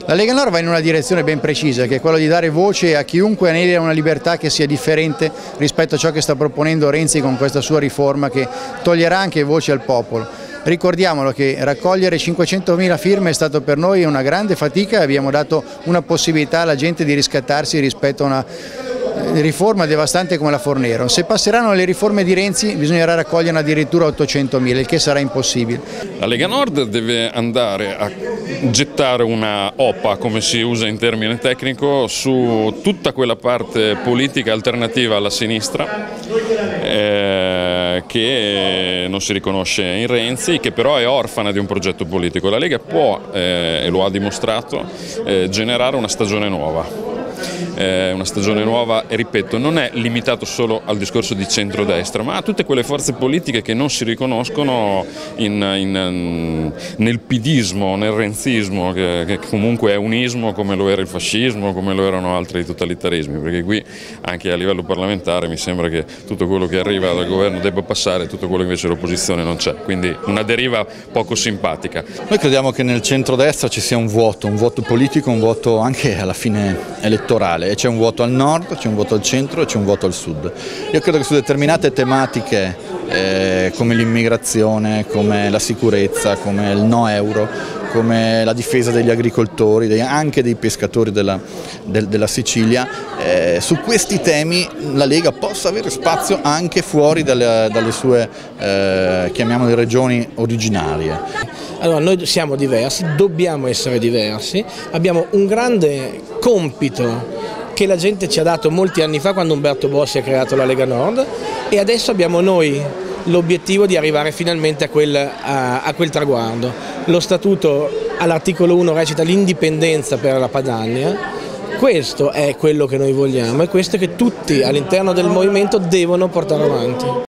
La Lega Nord va in una direzione ben precisa, che è quella di dare voce a chiunque aneli a una libertà che sia differente rispetto a ciò che sta proponendo Renzi con questa sua riforma, che toglierà anche voce al popolo. Ricordiamolo che raccogliere 500.000 firme è stato per noi una grande fatica e abbiamo dato una possibilità alla gente di riscattarsi rispetto a una riforma devastante come la Fornero. Se passeranno le riforme di Renzi bisognerà raccoglierne addirittura 800.000, il che sarà impossibile. La Lega Nord deve andare a gettare una OPA, come si usa in termine tecnico, su tutta quella parte politica alternativa alla sinistra che non si riconosce in Renzi, che però è orfana di un progetto politico. La Lega può, e lo ha dimostrato, generare una stagione nuova. Una stagione nuova, e ripeto, non è limitato solo al discorso di centrodestra, ma a tutte quelle forze politiche che non si riconoscono nel pidismo, nel renzismo, che comunque è un ismo come lo era il fascismo, come lo erano altri totalitarismi, perché qui anche a livello parlamentare mi sembra che tutto quello che arriva dal governo debba passare, tutto quello che invece l'opposizione non c'è, quindi una deriva poco simpatica. Noi crediamo che nel centrodestra ci sia un vuoto politico, un vuoto anche alla fine elettorale. E c'è un vuoto al nord, c'è un vuoto al centro e c'è un vuoto al sud. Io credo che su determinate tematiche come l'immigrazione, come la sicurezza, come il no euro, come la difesa degli agricoltori, anche dei pescatori della Sicilia, su questi temi la Lega possa avere spazio anche fuori dalle sue, chiamiamole, regioni originarie. Allora, noi siamo diversi, dobbiamo essere diversi, abbiamo un grande compito che la gente ci ha dato molti anni fa quando Umberto Bossi ha creato la Lega Nord, e adesso abbiamo noi l'obiettivo di arrivare finalmente a quel traguardo. Lo statuto all'articolo 1 recita l'indipendenza per la Padania, questo è quello che noi vogliamo e questo è che tutti all'interno del movimento devono portare avanti.